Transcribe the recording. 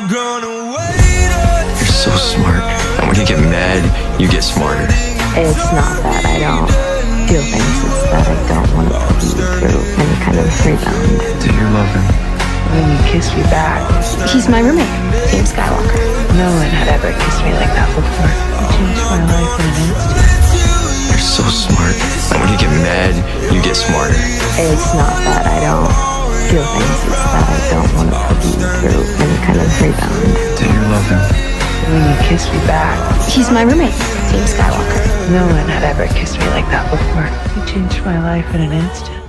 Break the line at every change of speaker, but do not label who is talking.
You're so smart. And when you get mad, you get smarter.
It's not that I don't feel things, it's that I don't want to put you through any kind of rebound.
Do you love him?
When you kiss me back,
He's my roommate, Team Skywalker.
no one had ever kissed me like that before. You changed my life in an instant.
You're so smart. And when you get mad, you get smarter.
It's not that I don't feel things, it's that I don't want to put you through any kind of rebound.
Do you love him?
When you kiss me back,
He's my roommate, Team Skywalker.
no one had ever kissed me like that before. You changed my life in an instant.